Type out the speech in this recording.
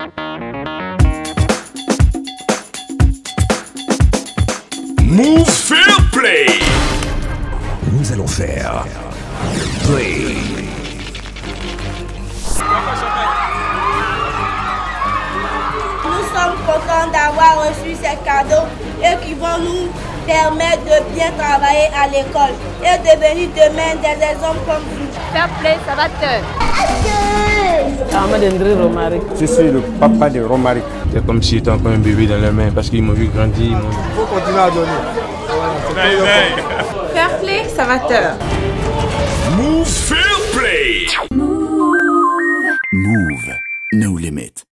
Move Fair Play. Nous allons faire Play. Nous sommes contents d'avoir reçu ces cadeaux et qui vont nous permettre de bien travailler à l'école et devenir demain des hommes comme vous. Fair Play, ça va te. Je suis le papa de Romaric. C'est comme si j'étais encore un bébé dans les mains parce qu'ils m'ont vu grandir. Il faut continuer à donner. Fair Play, ça va te. Move Fair Play. Move. No limit.